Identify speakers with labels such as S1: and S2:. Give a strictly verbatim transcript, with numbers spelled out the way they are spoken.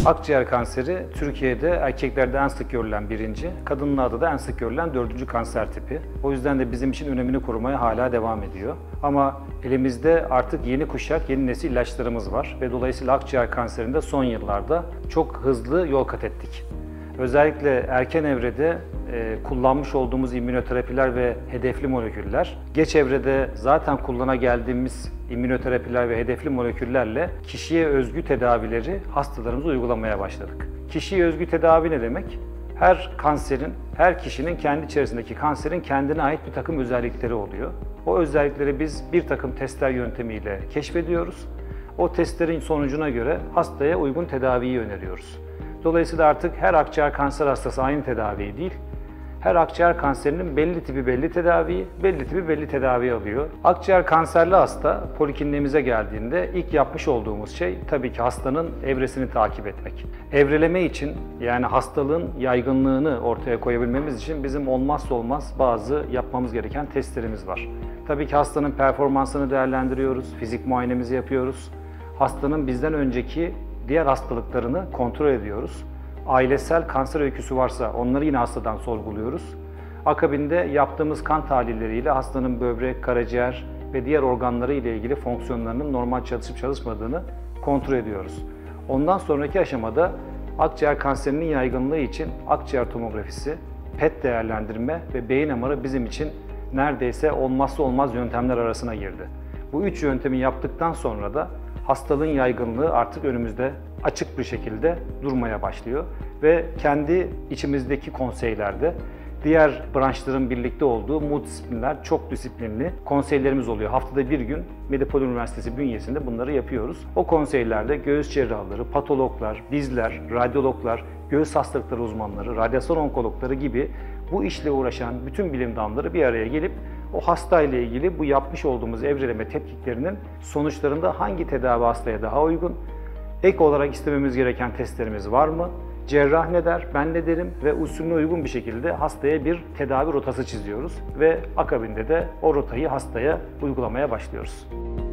S1: Akciğer kanseri Türkiye'de erkeklerde en sık görülen birinci, kadınlarda da en sık görülen dördüncü kanser tipi. O yüzden de bizim için önemini korumaya hala devam ediyor. Ama elimizde artık yeni kuşak, yeni nesil ilaçlarımız var ve dolayısıyla akciğer kanserinde son yıllarda çok hızlı yol kat ettik. Özellikle erken evrede e, kullanmış olduğumuz immünoterapiler ve hedefli moleküller, geç evrede zaten kullana geldiğimiz immünoterapiler ve hedefli moleküllerle kişiye özgü tedavileri hastalarımıza uygulamaya başladık. Kişiye özgü tedavi ne demek? Her kanserin, her kişinin kendi içerisindeki kanserin kendine ait bir takım özellikleri oluyor. O özellikleri biz bir takım testler yöntemiyle keşfediyoruz. O testlerin sonucuna göre hastaya uygun tedaviyi öneriyoruz. Dolayısıyla artık her akciğer kanser hastası aynı tedaviyi değil, her akciğer kanserinin belli tipi belli tedaviyi, belli tipi belli tedavi alıyor. Akciğer kanserli hasta polikliniğimize geldiğinde ilk yapmış olduğumuz şey tabii ki hastanın evresini takip etmek. Evreleme için, yani hastalığın yaygınlığını ortaya koyabilmemiz için bizim olmazsa olmaz bazı yapmamız gereken testlerimiz var. Tabii ki hastanın performansını değerlendiriyoruz, fizik muayenemizi yapıyoruz. Hastanın bizden önceki diğer hastalıklarını kontrol ediyoruz. Ailesel kanser öyküsü varsa onları yine hastadan sorguluyoruz. Akabinde yaptığımız kan tahlilleriyle hastanın böbrek, karaciğer ve diğer organları ile ilgili fonksiyonlarının normal çalışıp çalışmadığını kontrol ediyoruz. Ondan sonraki aşamada akciğer kanserinin yaygınlığı için akciğer tomografisi, P E T değerlendirme ve beyin M R'ı bizim için neredeyse olmazsa olmaz yöntemler arasına girdi. Bu üç yöntemi yaptıktan sonra da hastalığın yaygınlığı artık önümüzde açık bir şekilde durmaya başlıyor ve kendi içimizdeki konseylerde diğer branşların birlikte olduğu multidisipliner, çok disiplinli konseylerimiz oluyor. Haftada bir gün Medipol Üniversitesi bünyesinde bunları yapıyoruz. O konseylerde göğüs cerrahları, patologlar, bizler, radyologlar, göğüs hastalıkları uzmanları, radyasyon onkologları gibi bu işle uğraşan bütün bilim dalları bir araya gelip o hastayla ilgili bu yapmış olduğumuz evreleme tetkiklerinin sonuçlarında hangi tedavi hastaya daha uygun, ek olarak istememiz gereken testlerimiz var mı, cerrah ne der, ben ne derim ve usulüne uygun bir şekilde hastaya bir tedavi rotası çiziyoruz ve akabinde de o rotayı hastaya uygulamaya başlıyoruz.